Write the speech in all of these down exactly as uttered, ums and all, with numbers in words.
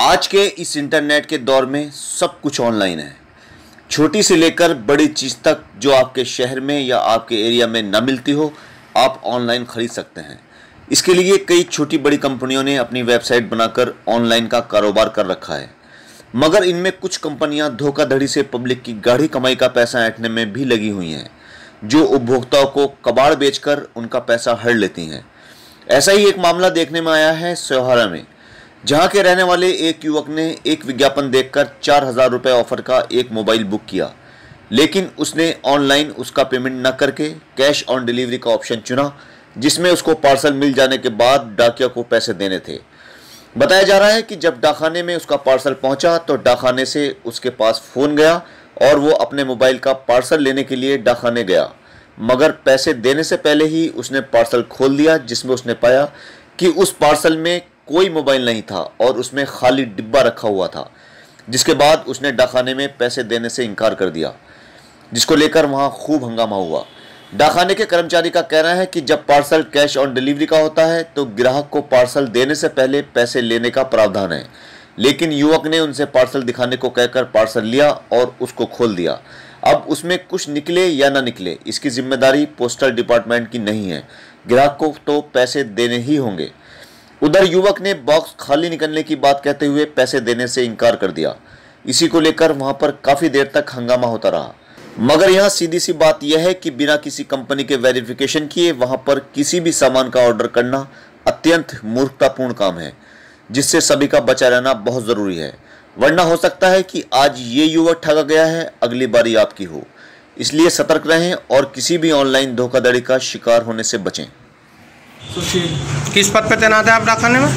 आज के इस इंटरनेट के दौर में सब कुछ ऑनलाइन है। छोटी से लेकर बड़ी चीज़ तक जो आपके शहर में या आपके एरिया में न मिलती हो, आप ऑनलाइन ख़रीद सकते हैं। इसके लिए कई छोटी बड़ी कंपनियों ने अपनी वेबसाइट बनाकर ऑनलाइन का कारोबार कर रखा है, मगर इनमें कुछ कंपनियां धोखाधड़ी से पब्लिक की गाढ़ी कमाई का पैसा ऐंठने में भी लगी हुई हैं, जो उपभोक्ताओं को कबाड़ बेचकर उनका पैसा हड़ लेती हैं। ऐसा ही एक मामला देखने में आया है सोहारा में, जहां के रहने वाले एक युवक ने एक विज्ञापन देखकर चार हजार रुपये ऑफर का एक मोबाइल बुक किया, लेकिन उसने ऑनलाइन उसका पेमेंट न करके कैश ऑन डिलीवरी का ऑप्शन चुना, जिसमें उसको पार्सल मिल जाने के बाद डाकिया को पैसे देने थे। बताया जा रहा है कि जब डाकखाने में उसका पार्सल पहुंचा तो डाकखाने से उसके पास फ़ोन गया और वो अपने मोबाइल का पार्सल लेने के लिए डाकखाने गया, मगर पैसे देने से पहले ही उसने पार्सल खोल दिया, जिसमें उसने पाया कि उस पार्सल में कोई मोबाइल नहीं था और उसमें खाली डिब्बा रखा हुआ था। जिसके बाद उसने डाकखाने में पैसे देने से इनकार कर दिया, जिसको लेकर वहां खूब हंगामा हुआ। डाकखाने के कर्मचारी का कहना है कि जब पार्सल कैश ऑन डिलीवरी का होता है तो ग्राहक को पार्सल देने से पहले पैसे लेने का प्रावधान है, लेकिन युवक ने उनसे पार्सल दिखाने को कहकर पार्सल लिया और उसको खोल दिया। अब उसमें कुछ निकले या ना निकले, इसकी जिम्मेदारी पोस्टल डिपार्टमेंट की नहीं है, ग्राहक को तो पैसे देने ही होंगे। उधर युवक ने बॉक्स खाली निकलने की बात कहते हुए पैसे देने से इनकार कर दिया। इसी को लेकर वहां पर काफ़ी देर तक हंगामा होता रहा, मगर यहाँ सीधी सी बात यह है कि बिना किसी कंपनी के वेरिफिकेशन किए वहां पर किसी भी सामान का ऑर्डर करना अत्यंत मूर्खतापूर्ण काम है, जिससे सभी का बचा रहना बहुत ज़रूरी है। वरना हो सकता है कि आज ये युवक ठगा गया है, अगली बारी आपकी हो। इसलिए सतर्क रहें और किसी भी ऑनलाइन धोखाधड़ी का शिकार होने से बचें। किस पद पे तैनात है आप डाकखाने में?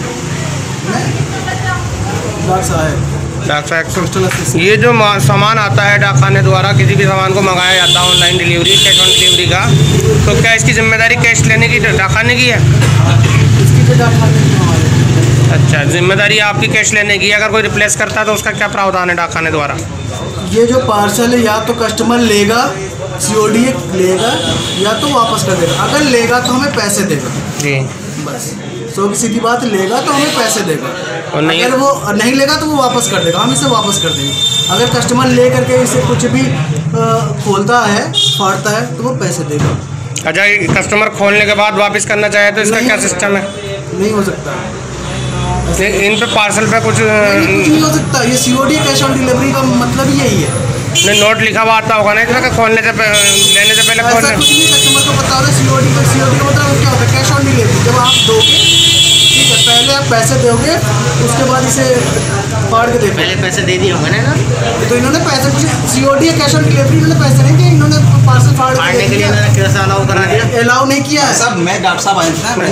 ये जो सामान आता है डाकखाने द्वारा, किसी भी सामान को मंगाया जाता है online delivery, cash on delivery का, तो क्या इसकी जिम्मेदारी कैश लेने की डाकखाने की है? अच्छा, जिम्मेदारी आपकी कैश लेने की है। अगर कोई रिप्लेस करता है तो उसका क्या प्रावधान है डाकखाने द्वारा? ये जो पार्सल है या तो कस्टमर लेगा, सीओडी लेगा, या तो वापस कर देगा। अगर लेगा तो हमें पैसे देगा जी, बस। सो की सीधी बात, लेगा तो हमें पैसे देगा, और नहीं अगर वो नहीं लेगा तो वो वापस कर देगा, हम इसे वापस कर देंगे। अगर कस्टमर ले करके इसे कुछ भी खोलता है, फाड़ता है, तो वो पैसे देगा। अच्छा, कस्टमर खोलने के बाद वापस करना चाहे तो इसका क्या सिस्टम है? नहीं हो सकता इन पे पार्सल पे कुछ नहीं, कुछ नहीं हो सकता। ये सीओडी कैश ऑन डिलीवरी का मतलब ही यही है। नहीं, नोट लिखा हुआ आता होगा ना इसमें, खोलने से लेने से पहले खोलने। कुछ नहीं, कस्टमर को पता होगा सीओडी का। सीओडी का मतलब क्या होता है? Cash on delivery. जब आप दोगे, ठीक है, पहले आप पैसे दोगे, उसके बाद इसे फाड़ के देते। पहले पैसे दे दिए होंगे ना, तो इन्होंने पैसे, सीओडी या कैश ऑन डिलीवरी, इन्होंने पैसे नहीं दिए, इन्होंने पार्सल फाड़ फाड़ने के लिए कैसे अलाउ करा दिया? अलाउ नहीं किया है सब। मैं डॉक्टर साहब आए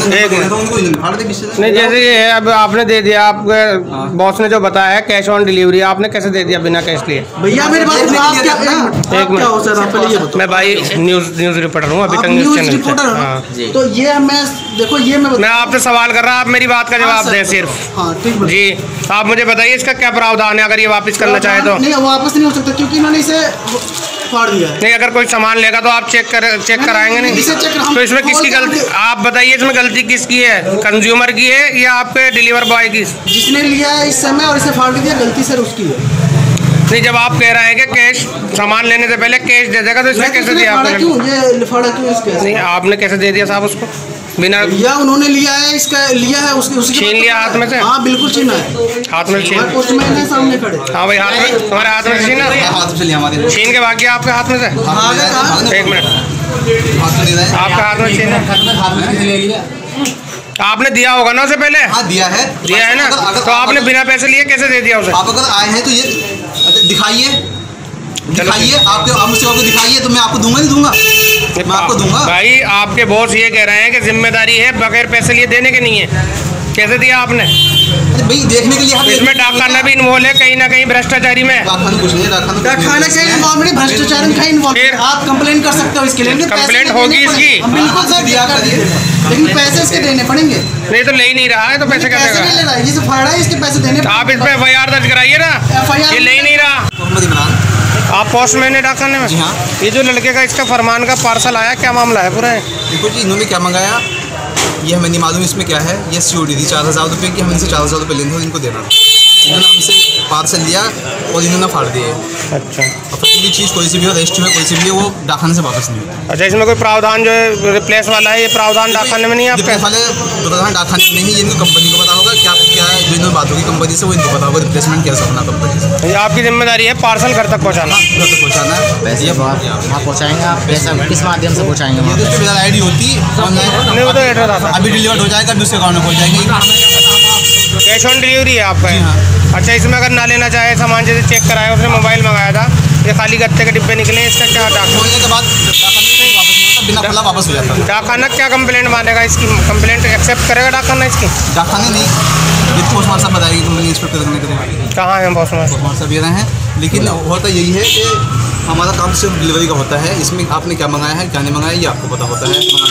नहीं, जैसे ये अब आपने दे दिया, आपके बॉस ने जो बताया है कैश ऑन डिलीवरी, आपने कैसे दे दिया बिना कैश लिए? भैया मेरे पास एक मिनट, मैं भाई न्यूज न्यूज रिपोर्टर हूँ, अभी तक न्यूज चैनल। तो ये मैं देखो, ये मैं मैं आपसे सवाल कर रहा, आप मेरी बात का जवाब दें सिर्फ। हाँ ठीक जी, आप मुझे बताइए इसका क्या प्रावधान है अगर ये वापस करना चाहे तो? नहीं, वापस नहीं हो सकता क्योंकि इन्होंने इसे फाड़ दिया है। नहीं, अगर कोई सामान लेगा तो आप चेक कर चेक कराएंगे नहीं? तो इसमें किसकी गलती, आप बताइए इसमें गलती किसकी है? कंज्यूमर की है या आपके डिलीवर बॉय की? जिसने लिया है इस समय और इसे फाड़ दिया, गलती सर उसकी है। नहीं, जब आप कह रहे हैं कि कैश सामान लेने से पहले कैश दे देगा, तो इसमें कैसे दिया आपने? क्यों ये फाड़ा क्यों इसके? नहीं, आपने कैसे दे दिया साहब उसको बिना? या उन्होंने लिया है, इसका लिया है, उसके उसके छीन लिया हाथ में से? हाँ बिल्कुल छीना है, हाथ में छीन। पोस्टमैन है सामने खड़े। हाँ भाई, हाथ में, तुम्हारे हाथ में छीना, छीन के भाग गया आपके हाथ में से? एक मिनट, आपका हाथ में छीना, आपने दिया होगा ना उसे पहले? हाँ दिया है, दिया है ना, तो आपने बिना पैसे लिए कैसे दे दिया उसे? आप अगर आए हैं तो ये दिखाइए, दिखाइए, आपके आप मुझसे आपको दिखाइए, तो मैं आपको दूंगा नहीं दूंगा? मैं आपको दूंगा। भाई आपके बॉस ये कह रहे हैं कि जिम्मेदारी है बगैर पैसे लिए देने के नहीं है, कैसे दिया आपने? अरे भाई देखने के लिए इसमें डाकखाना भी इन्वॉल्व है कहीं ना कहीं भ्रष्टाचारी में। डाकखाना कुछ नहीं, डाकखाना से इन्वॉल्व नहीं, भ्रष्टाचार में कहीं इन्वॉल्व है। आप कंप्लेंट कर सकते हो इसके लिए, कंप्लेंट होगी इसकी, बिल्कुल सर, लेकिन पैसे इसके देने पड़ेंगे। नहीं तो ले ही नहीं रहा है तो पैसे कैसे पैसे नहीं ले रहा है, ये फाड़ा है, इसके पैसे देने। आप इस पे एफ आई आर दर्ज कराइए ना, ये ले ही नहीं रहा। आप पोस्टमैन है डाकखाने में? जी हाँ। ये जो लड़के का इसका फरमान का पार्सल आया, क्या मामला है पूरा? देखो जी, इन्होंने क्या मंगाया ये हमें नहीं मालूम, इसमें क्या है। ये सीओडी थी चार हज़ार रुपये की, हमें इनसे चार हज़ार रुपये लेने थे, इनको देना था। इन्होंने हमसे पार्सल लिया और इन्होंने फाड़ दिए। अच्छा, और कोई भी चीज़ कोई सी भी हो, रजिस्ट्री में कोई सी भी है, वो डाकखाने से वापस नहीं होता। अच्छा, इसमें कोई प्रावधान जो है रिप्लेस वाला है, ये प्रावधान डाकखाने में नहीं है आपके? रिप्लेस वाले प्रावधान डाकखाने में नहीं है, इनको कंपनी को पता होगा क्या क्या है, जो इन्होंने बात होगी कंपनी से वो इनको पता होगा रिप्लेसमेंट कैसे होना कंपनी से। ये आपकी जिम्मेदारी है पार्सल घर तक पहुँचाना, घर तक पहुँचाना है। पैसे ये वहाँ पहुँचाएंगे आप? पैसा किस माध्यम से पहुँचाएंगे? ये तो फिलहाल आई डी होती ऑनलाइन, नहीं वो तो एड्रेस आता, अभी डिलीवर्ड हो जाएगा, दूसरे अकाउंट में पहुँच जाएंगे। कैश ऑन डिलीवरी है आपका? जी हाँ। अच्छा, इसमें अगर ना लेना चाहे सामान, जैसे चेक कराया उसने मोबाइल मंगाया था, ये खाली गत्ते के डिब्बे निकले, इसका क्या डाक खोलने के बाद डाकखाने से वापस नहीं होता, बिना खुला वापस हो जाता है। डाकखाना क्या कंप्लेंट मानेगा इसकी? कंप्लेंट एक्सेप्ट करेगा डाकखाना इसकी? डाकखाने नहीं, ये तो पोस्ट साहब बताएगी कंपनी इंस्पेक्टर करने करेगा। कहाँ है बॉस? पोस्ट साहब ये रहे हैं, लेकिन होता यही है कि हमारा काम सिर्फ डिलीवरी का होता है। इसमें आपने क्या मंगाया है क्या नहीं मंगाया ये आपको पता होता है।